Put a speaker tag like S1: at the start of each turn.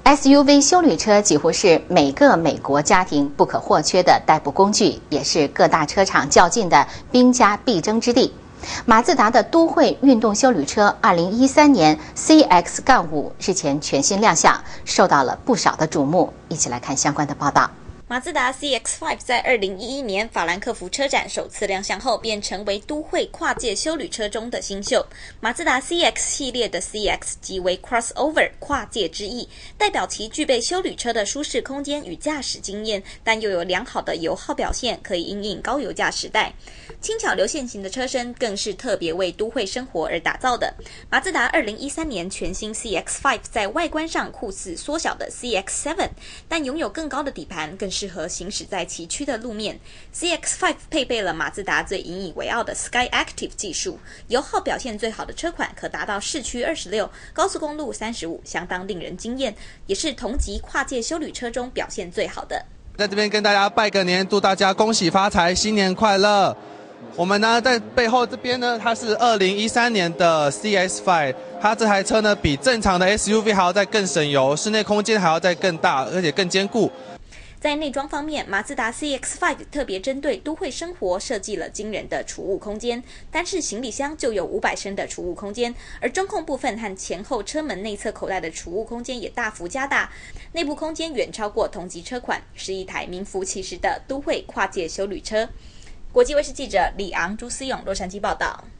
S1: SUV 休旅车几乎是每个美国家庭不可或缺的代步工具，也是各大车厂较劲的兵家必争之地。马自达的都会运动休旅车2013年 CX-5日前全新亮相，受到了不少的瞩目。一起来看相关的报道。
S2: 马自达 CX-5 在2011年法兰克福车展首次亮相后，便成为都会跨界休旅车中的新秀。马自达 CX 系列的 CX 即为 crossover 跨界之意，代表其具备休旅车的舒适空间与驾驶经验，但又有良好的油耗表现，可以因应高油价时代。轻巧流线型的车身更是特别为都会生活而打造的。马自达2013年全新 CX-5 在外观上酷似缩小的 CX-7， 但拥有更高的底盘，更适合行驶在崎岖的路面。CX-5 配备了马自达最引以为傲的 SkyActiv 技术，油耗表现最好的车款可达到市区26，高速公路35，相当令人惊艳，也是同级跨界休旅车中表现最好的。
S3: 在这边跟大家拜个年，祝大家恭喜发财，新年快乐！我们呢，在背后这边呢，它是2013年的 CX-5， 它这台车呢比正常的 SUV 还要再更省油，室内空间还要再更大，而且更坚固。
S2: 在内装方面，马自达 CX-5 特别针对都会生活设计了惊人的储物空间，单是行李箱就有500升的储物空间，而中控部分和前后车门内侧口袋的储物空间也大幅加大，内部空间远超过同级车款，是一台名副其实的都会跨界休旅车。国际卫视记者李昂、朱思勇洛杉矶报道。